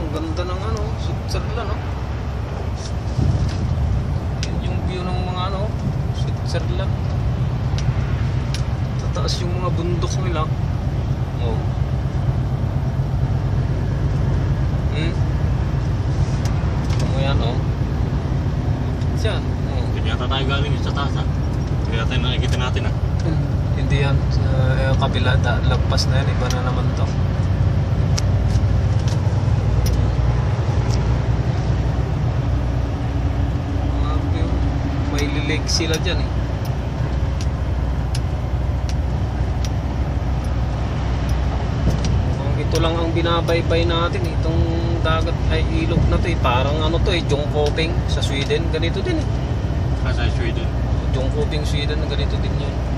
ganda ng ano, Switzerland, no? Yan yung view ng mga ano, Switzerland. Tataas yung mga bundok nila. Oh. Yan, oh. Diyan, oh. Hindi yata tayo galing sa taas, ha? Hindi yata yung nakikita natin, ha? Hindi yan. Kabila, lagpas na yan. Iba na naman to. May lilig sila dyan, eh. Ito lang ang binabaybay natin, itong dagat ay ilog na to, eh. Parang ano to, eh, Jönköping sa Sweden, ganito din, eh. Sa Sweden. Jönköping, Sweden, ganito din yun.